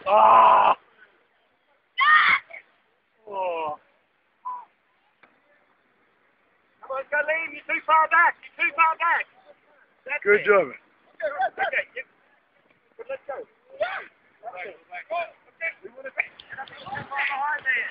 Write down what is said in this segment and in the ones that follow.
Oh! Oh! Come on, go, Liam. You're too far back. You're too far back. That's Good it. job. Okay. Good, let's go. Okay. We want to be behind there.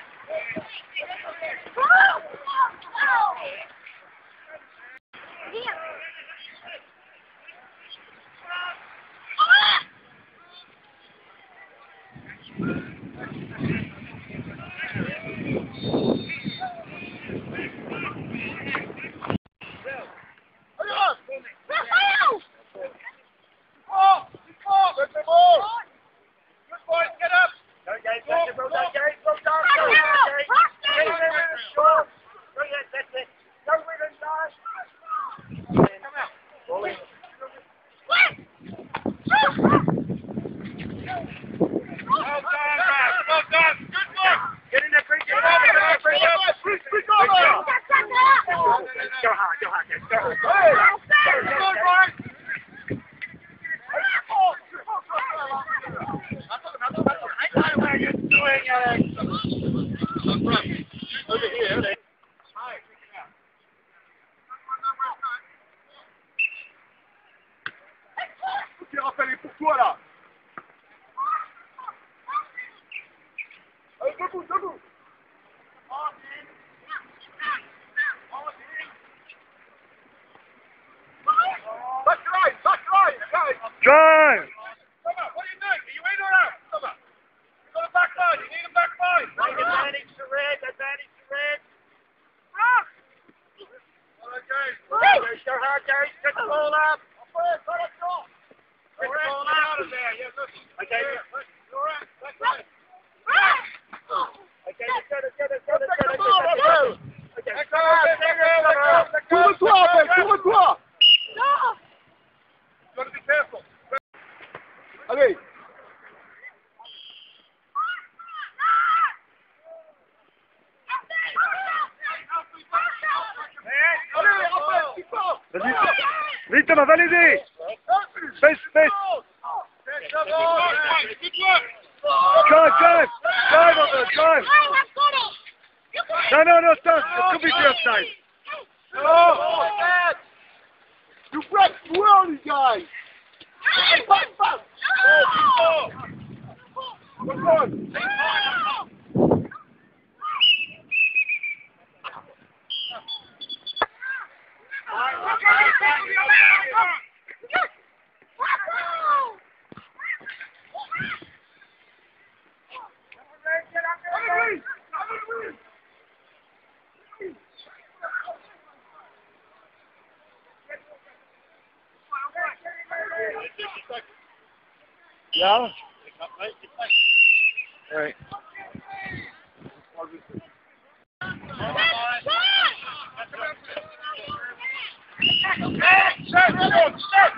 Pour toi là. Allez, debout, debout. Back line, guys. Drive! Come on, what are you doing? Are you in or out? Come on. You've got a back line, you need a back line. Advantage to red. Okay. Go hard, Gary. Get the ball up. Get the ball Out up. of there, yeah, listen. Okay. You're right, back line. Okay, let's go. Okay, Tourne-toi. You gotta be careful. Allez. Vas-y. Vite, Thomas, va l'aider. Space. Drive, drive. No, stop. It could be the offside. You press well, you guys. Back. Come on. Yeah? Right. Set.